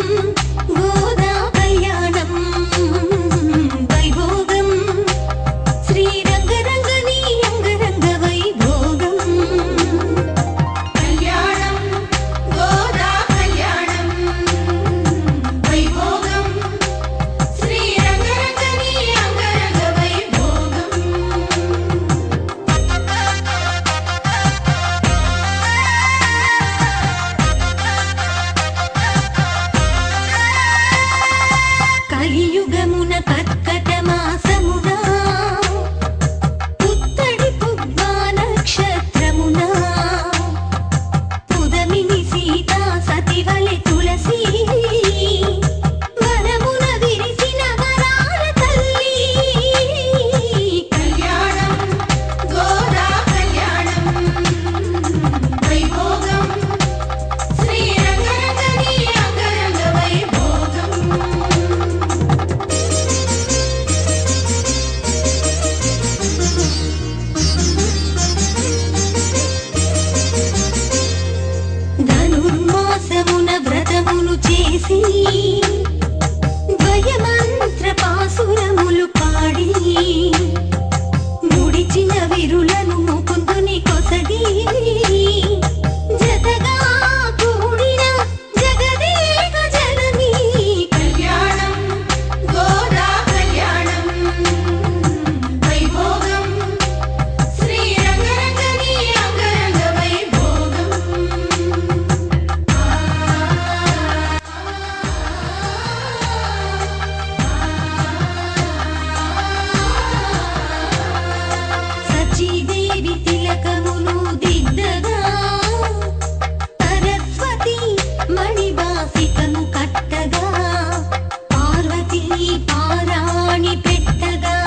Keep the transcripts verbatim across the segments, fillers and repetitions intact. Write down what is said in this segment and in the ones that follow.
గోదా కళ్యాణం వైభోగం శ్రీరంగరంగని అంగరంగ వైభోగం కళ్యాణం గోదా కళ్యాణం వైభోగం శ్రీరంగరంగని అంగరంగ వైభోగం కలియుగమున కర్కట మాసమున పుత్తడి పుబ్బ నక్షత్రమున పుదమిని సీతా సతివలె తులసి వనమున విరిసిన వరాల తల్లి కళ్యాణం గోదా కళ్యాణం వైభోగం శ్రీరంగరంగని అంగరంగ వైభోగం ధనుర్మాసమున వ్రతమును చేసి ద్వయమంత్ర పాసురములు పాడి ముడిచిన విరులను ముకుందుని కొసగి జతగా కూడిన జగదేక జనని కళ్యాణం గోదా కళ్యాణం వైభోగం శ్రీరంగరంగని అంగరంగ వైభోగం సచీదేవి తిలకమును దిద్దగా సరస్వతి మణివాసికము కట్టగా పార్వతీ పారాణి పెట్టగా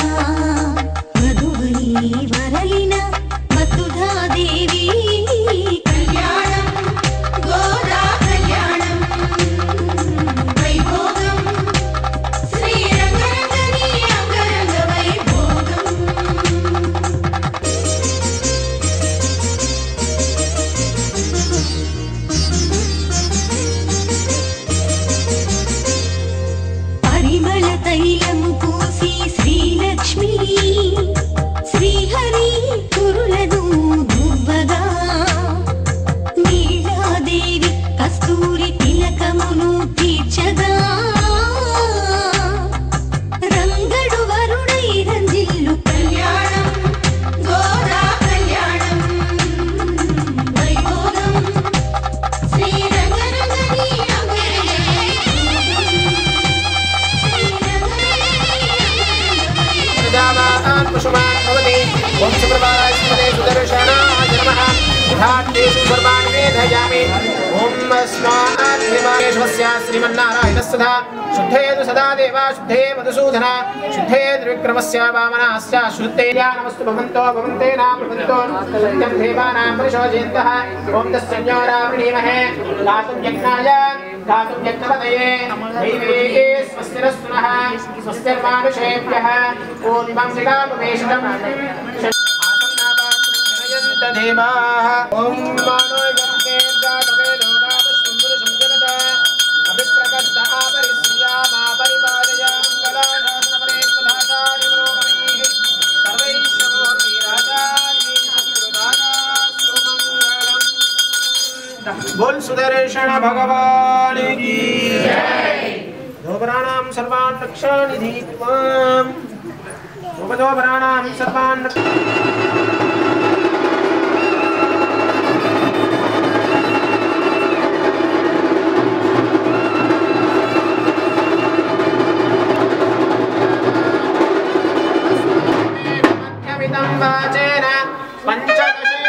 మధువై వరలిన వసుధాదేవి కళ్యాణం గోదా కళ్యాణం వైభోగం శ్రీరంగరంగని అంగరంగ వైభోగం పరిమళ తైలము పూసి శ్రీలక్ష్మి శ్రీహరి కురులను దువ్వగా నీలాదేవి కస్తూరి తిలకమును తీర్చగా రంగడు వరుణై రంజిల్లు కళ్యాణం గోదా కళ్యాణం వైభోగం శ్రీరంగరంగని అంగరంగ प्रजावान् पशुमान् भवति ओम सुप्रभाताय स्मते सुदर्शनाय नमः घाटेषु सर्वाणि मेधयामि ओम अस्मात् हिमाकेशवस्य श्रीमन्नारायणस्तथा शुद्धेतु सदा देवा शुद्धे मधुसूदन शुद्धेतु विक्रमस्य वामनाश्च शुद्धे नमस्तु भवन्तो भवन्तेन प्रभन्तो सत्यं देवानां परिशोजयन्तः ओम तस्संज्ञारावृणीमहे दातुं यज्ञाय दातुं यज्ञपतये दैवे स्वस्तिरस्तुनः स्वस्तिर्मानुषेभ्यः पूर्वं शिखापवेशितं आसन्नापात्रयन्त देवाः ॐ मानो यज्ञे जातवे लोकापश्वं पुरुषं जगत अभिप्रकस्त आपरिश्रियामा परिपालय मङ्गलाशासनपरेत्पदाचार्य पुरोगमैः सर्वैश्वरोर्वीराचार्यै सत्कृतानास्तु मङ्गलम् बोल सुदर्शन भगवान की जय। दोबराणां सर्वान् रक्षानिधि त्वां उपदोबराणां सर्वान् मध्यमिदं वाचेन पञ्चदशेन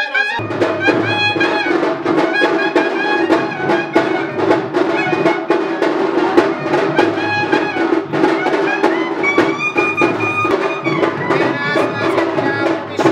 विश्व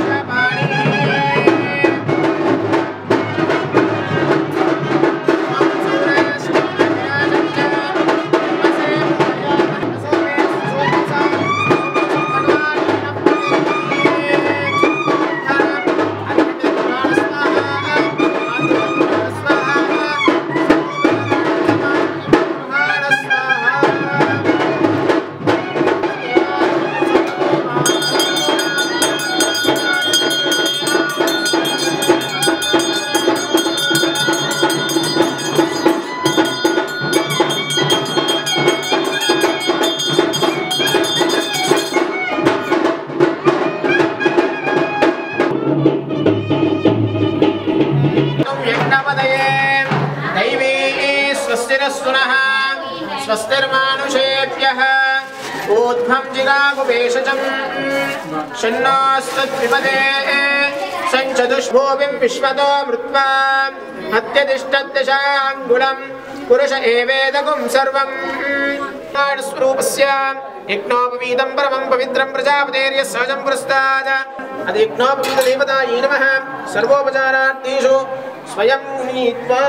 नमः स्वस्तिर्मानुषेभ्यः ऊर्ध्वं जिगागुभेषजं शन्नोऽस्तद्विपदे सञ्चतुष्भूमिं विश्वतो मृत्वा हत्यतिष्ठद्दशाङ्गुलं पुरुष एवेदगुं सर्वं स्वरूपस्य यज्ञोपवीतं परमं पवित्रं प्रजापतेर्यः सहजं पुरस्तात् अदि यज्ञोपवीतदेवतायै नमः सर्वोपचारार्थेषु स्वयं नीत्वा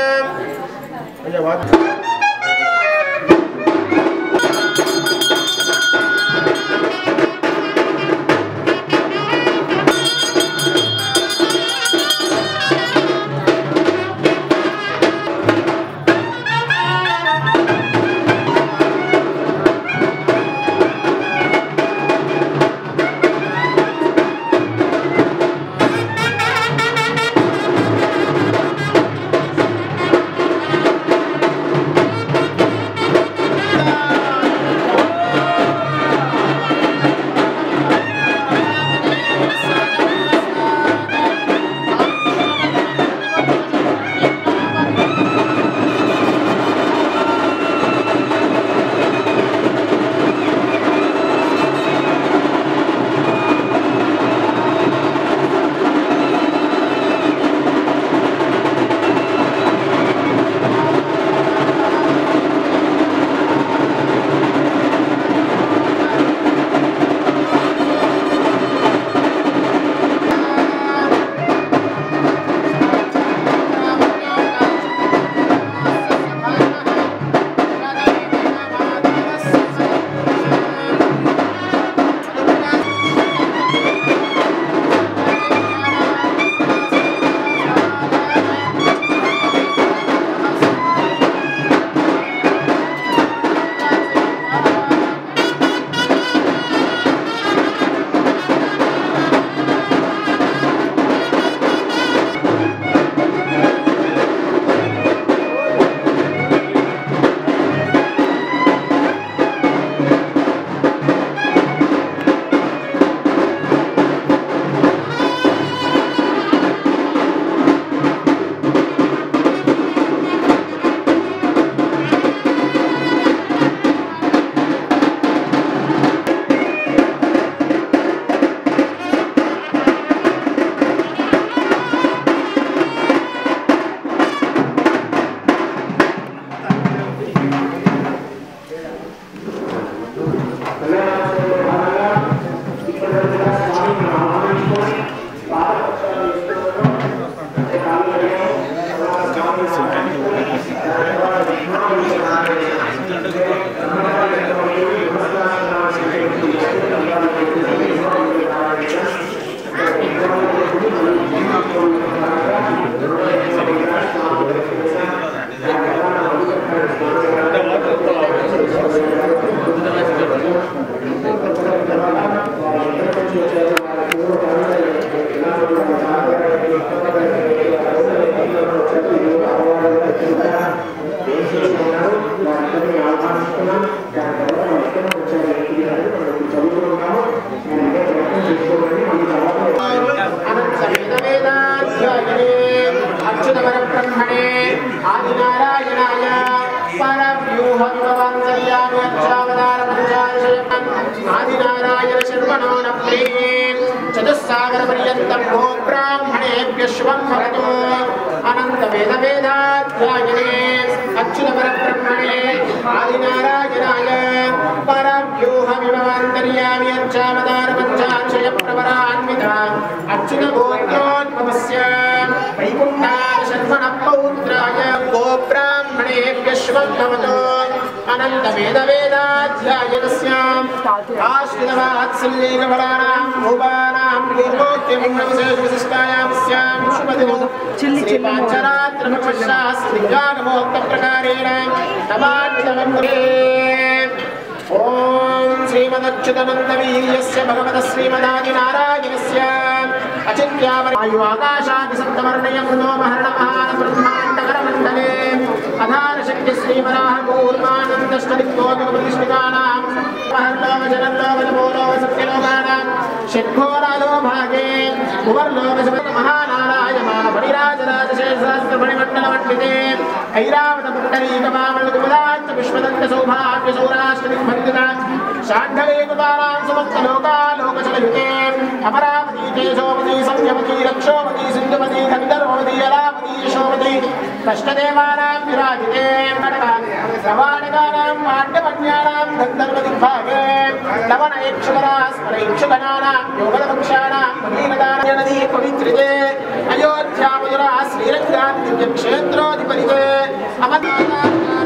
ब्रह्मणे आदिनारायणाय आदिनारायण शर्मणो न प्रेम चतुस्सागर पर्यन्तं भो ब्राह्मणेभ्यः शुभं भवतु अनंत वेद वेदाध्यायने अच्युत परब्रह्मणे आदिनारायणाय परव्यूहमिमवन्तर्यामि अर्चावतार पञ्चाक्षय प्रवरान्वित अच्युत गोत्रोद्भवस्य वैकुण्ठाय शर्मण पौत्राय गो ब्राह्मणेभ्यः शुभं भवतु अनंत वेद वेदाध्यायनस्याम् आश्रितवात्सल्यैकफलानां भूपानां पूर्वोक्तविशेषविशिष्टायां स्यां शुभदिनो श्रीपाञ्चरात्रमोक्तप्रकारेण तमाच्यवन्दे ॐ श्रीमदच्युतनन्दवीर्यस्य भगवतः श्रीमदादिनारायणस्य अचिन्त्यावरायु आकाशादिसप्तवर्णयं नो महर्णमहान् ब्रह्माण्डकरम् मंडले अधार शक्ति श्रीमराह कूर्मानंदष्टदिक्कोटिप्रतिष्ठितानां महर्लोक जनलोक नमोलोक सत्यलोकानां षट्घोरालो भागे भुवर्लोक महानारायण फणिराजराजशेषसहस्रफणिमण्डलमण्डिते ऐरावत पुण्डरीकमामलकुमुदाच्च विश्वदत्त सौभाग्य सौराष्ट्रदिग्भरिता शाण्डलेकुतारां समस्तलोकालोकचलयुते अमरावती तेजोवती संयमती रक्षोवती सिन्धुवती गन्धर्ववती अलावती यशोवती कष्टदेवानां विराजिते प्रवाणिकानां पाण्डवन्यानां गन्धर्वदिग्भागे लवणैक्षुकरास्मरैक्षुकनानां योगदवक्षाणां भगीरदानां नदी पवित्रिते अयोध्यामधुरा श्रीरङ्गां दिव्यक्षेत्रोऽधिपरिते अमरनाथां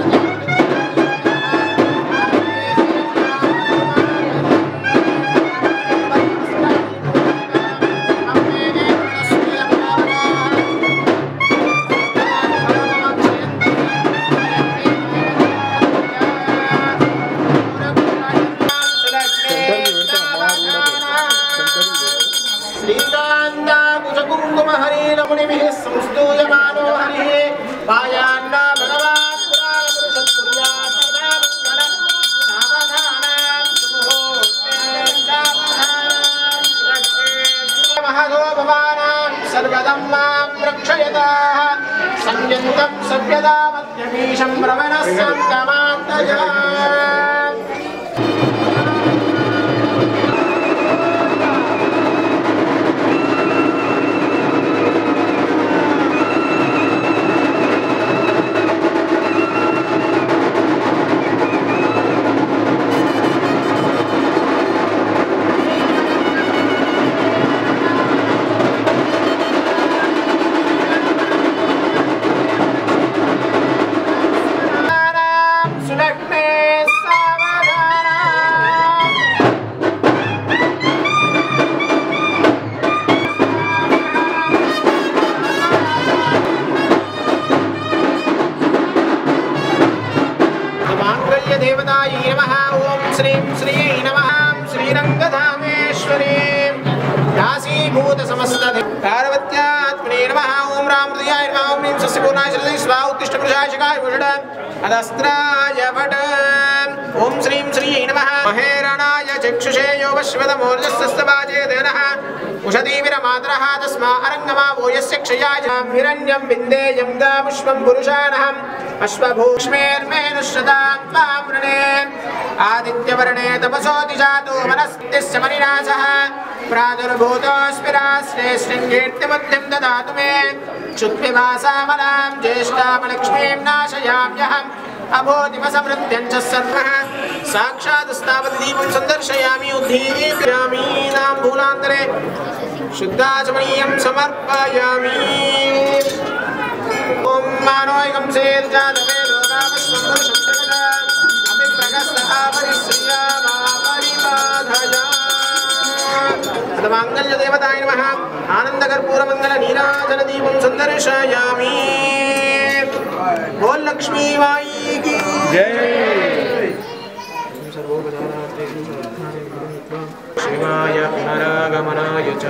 संस्तूयमानो हरिः पायान्ना भगवान् पुराणपुरुषः कुर्यात् सावधानं सुमुहूर्ते सावधानं महदो भवानां सर्वदं मां रक्षयताः संयन्तं सभ्यता मध्यमीशं प्रवणः सङ्गमान्तजा देवतायै नमः। ओम श्रीं श्रियै नमः। श्रीरङ्गधामेश्वरी दासीभूत समस्त पार्वत्यात्मने नमः। ओम रामहृदयाय नमः। ओम ह्रीं सस्यपूर्णाय श्रीदेवी स्वाहा उत्तिष्ठ पुरुषाशिखाय भूषण अदस्त्राय वट। ओम श्रीं श्रियै नमः। महेरणाय चक्षुषे यो वश्वतमोर्जस्तस्तवाजे देनः उषधीविरमातरः तस्मा अरङ्गमा वो यस्य क्षयाय हिरण्यं विन्देयं गामुष्वं पुरुषाणहम् अश्वभूष्मेर्मेनुश्रतां त्वां वृणे आदित्यवर्णे तपसो दिशातो वनस्पतिस्य मणिनासः प्रादुर्भूतोऽस्मिरास्ते शृङ्गीर्तिमध्यं ददातु मे क्षुत्पिपासामलां ज्येष्ठामलक्ष्मीं नाशयाम्यहम् अभूतिमसमृत्यं च सर्वः साक्षात् दीपं सन्दर्शयामि उद्धीयामि नाम्बूलान्तरे शुद्धाचमनीयं समर्पयामि। ओम मानोयकं सेर्जातवे लोकामश्वं पुरुषं जगदा अभिप्रगस्तः परिश्रियामा परिबाधया। सर्वमाङ्गल्यदेवताय नमः। आनन्दकर्पूरमङ्गलनीराजनदीपं सन्दर्शयामि। बोल लक्ष्मी माई की जय। शिवाय पुनरागमनाय च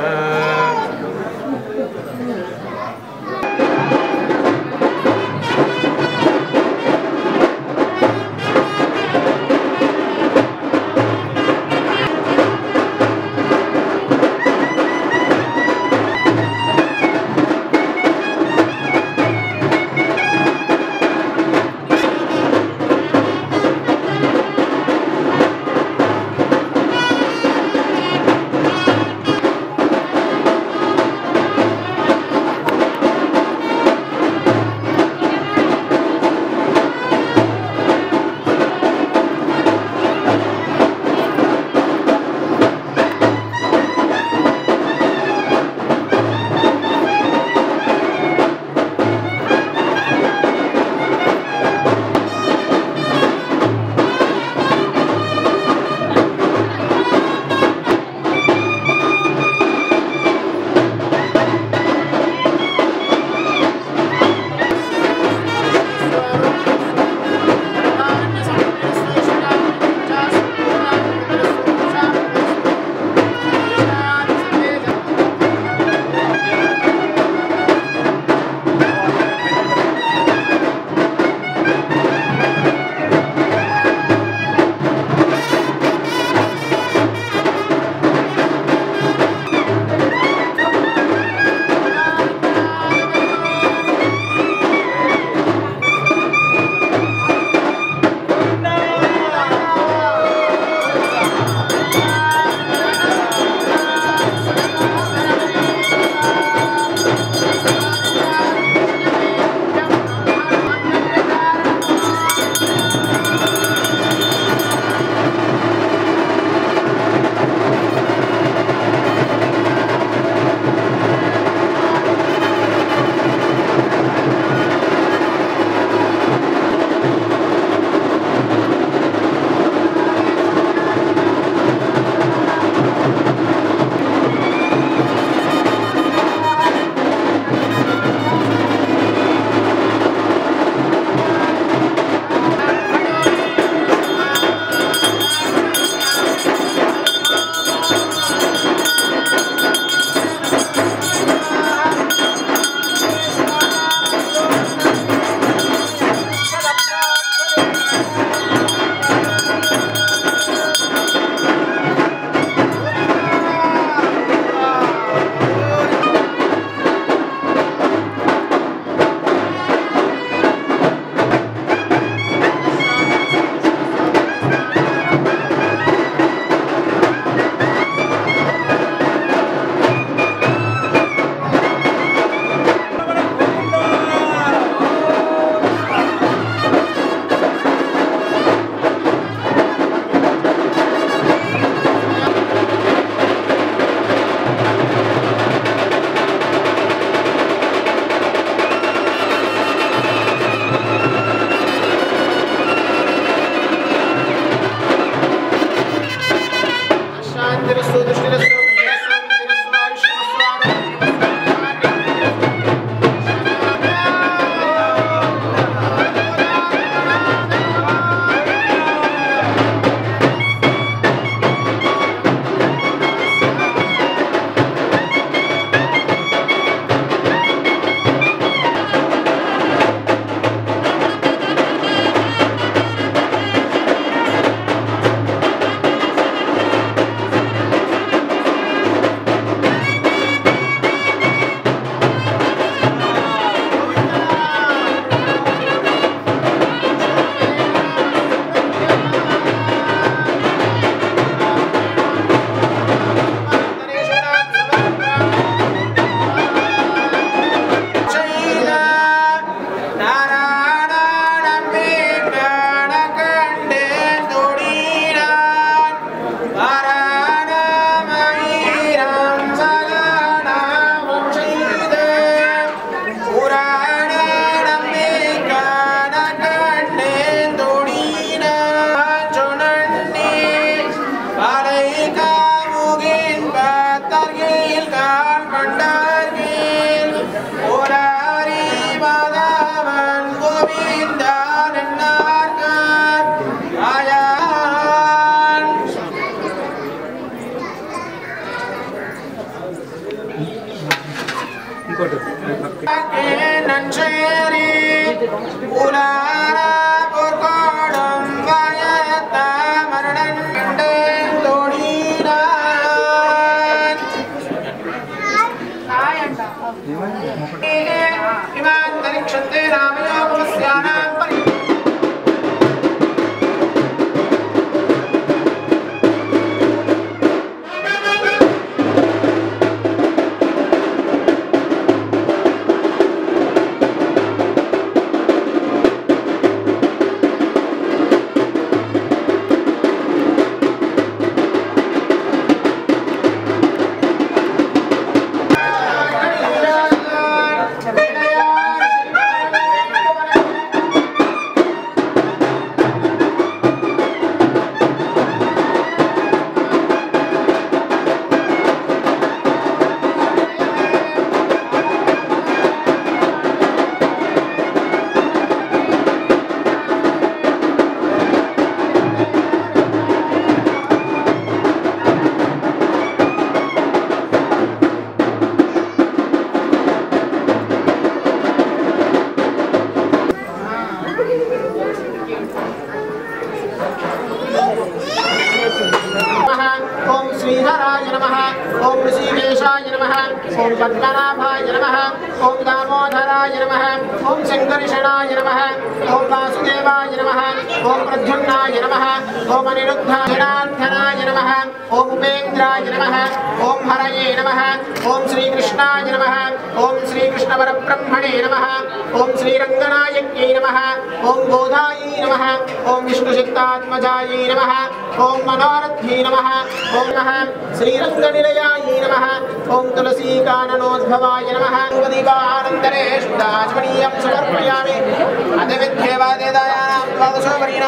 श्रीधराय नमः ओम ऋषिकेशाय नमः ओम पद्मनाभाय नमः ओम दामोदराय नमः ओम शंकरषणाय नमः ओम वासुदेवाय नमः ओम प्रद्युम्नाय नमः ओम अनिरुद्धाय नमः ओम उपेन्द्राय नमः ओम हरये नमः ओम श्रीकृष्णाय नमः ओम श्रीकृष्णपरब्रह्मणे नमः ओम श्रीरङ्गनायक्यै नमः ओम गोधायै नमः ओम विष्णुचित्तात्मजायै नमः ओम मनोरथ्यै नमः ओम नमः श्रीरङ्गनिलयायै नमः ओम तुलसीकाननोद्भवाय नमः दीपानन्तरे शुद्धाचमनीयं समर्पयामि अतिविद्येवादेदायानां द्वादशोपरीणां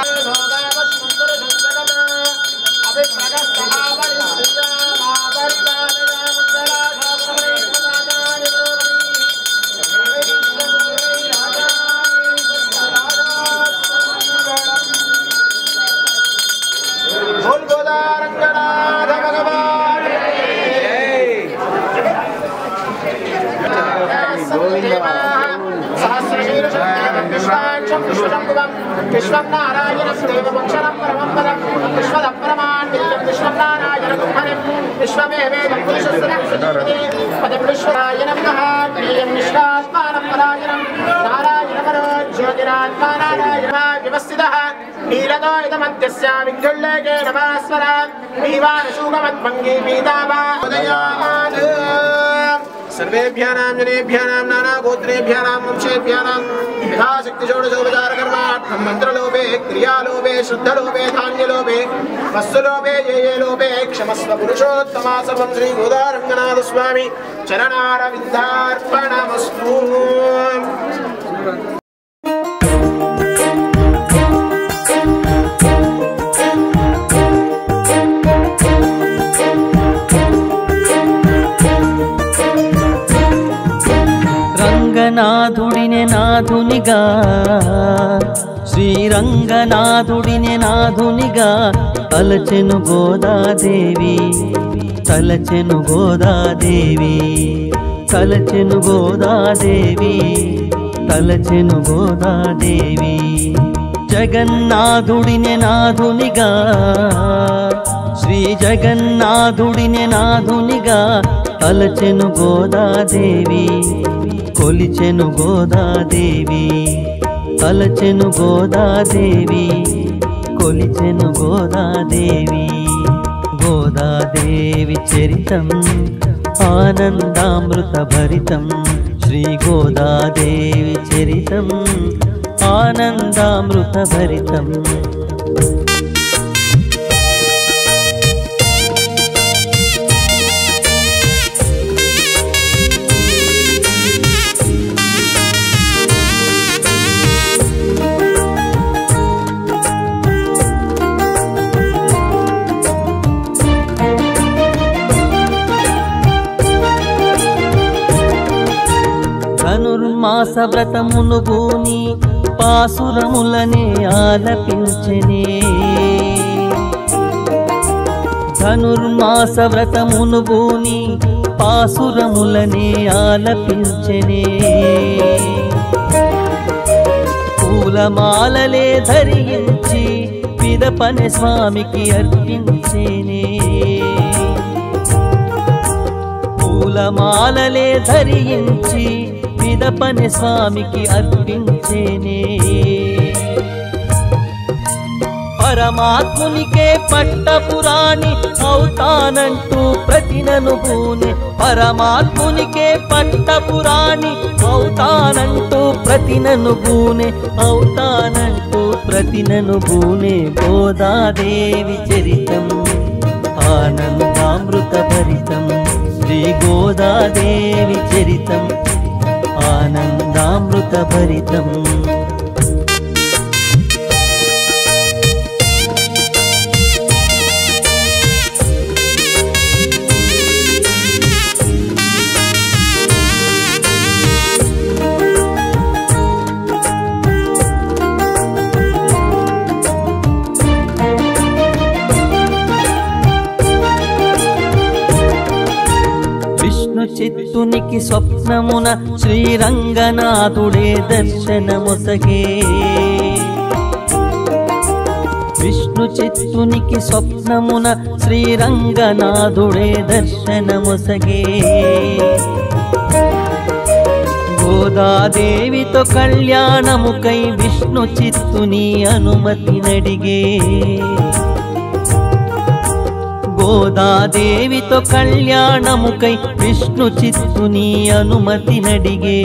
विश्वं नारायणं देवमक्षरं परमं पदं विश्वदप्रमाण्यं विश्वं नारायणं हरिं विश्वमेवेदं पुरुषस्य पदं विश्वरायणं नमः प्रियं विश्वात्मानं परायणं नारायणपरो ज्योतिरात्मा नारायणः व्यवस्थितः नीलतो इदमद्यस्य विद्युल्लेखे नमस्वरा दीवानशूकमद्भङ्गी पीतावादयात् सर्वेभ्यानां जनेभ्यानां नानागोत्रेभ्यानां वंशेभ्यानां यथाशक्तिषोडशोपचारकर्मार्थं मन्त्रलोभे क्रियालोभे श्रद्धलोभे धान्यलोभे वस्तुलोभे ये ये लोभे क्षमस्व पुरुषोत्तमा सर्वं श्रीगोदारङ्गनाथस्वामी चरणारविन्दार्पणमस्तु। రంగనాథుడినే నాథునిగా శ్రీరంగనాథుడినే నాథునిగా తలచెను గోదాదేవి తలచెను గోదాదేవి తలచెను గోదాదేవి తలచెను గోదాదేవి జగన్నాథుడినే నాథునిగా శ్రీ జగన్నాథుడినే నాథునిగా తలచెను గోదాదేవి కొలిచెను గోదాదేవి తలచెను గోదాదేవి కొలిచెను గోదాదేవి గోదాదేవి చరితం ఆనందామృత భరితం శ్రీ గోదాదేవి చరితం ఆనందామృత భరితం ధనుర్మాస వ్రతమును గూని పాసురములనే ఆలపించెనే ధనుర్మాస వ్రతమును గూని పాసురములనే ఆలపించెనే పూలమాలలే ధరించి పిదపని స్వామికి అర్పించెనే పూలమాలలే ధరించి పిదపని స్వామికి అర్పించేనే పరమాత్మునికే పట్టపురాణి అవుతానంటూ ప్రతిననుభూని పరమాత్మునికే పట్టపురాణి అవుతానంటూ ప్రతిననుభూని అవుతానంటూ ప్రతిననుభూనే గోదాదేవి చరితం ఆనందామృత భరితం శ్రీ గోదాదేవి చరితం ఆనందామృత భరితం చిత్తునికి స్వప్నమున శ్రీరంగనాథుడే దర్శనముసగే విష్ణు చిత్తునికి స్వప్నమున శ్రీరంగనాథుడే దర్శనమొసగే గోదాదేవితో కళ్యాణముకై విష్ణు చిత్తుని అనుమతి నడిగే గోదాదేవితో కళ్యాణముకై విష్ణు చిత్తుని అనుమతి నడిగే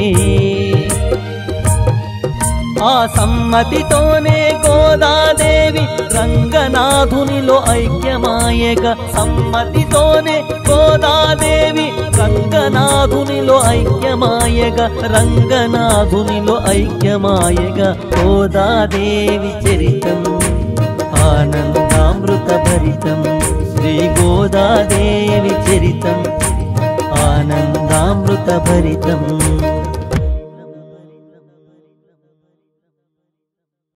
ఆ సమ్మతితోనే గోదాదేవి రంగనాథునిలో ఐక్యమాయగా సమ్మతితోనే గోదాదేవి రంగనాథునిలో ఐక్యమాయగా రంగనాథునిలో ఐక్యమాయగా గోదాదేవి చరితం ఆనందామృత భరితం శ్రీ గోదాదేవి చరితం ఆనందామృత భరితం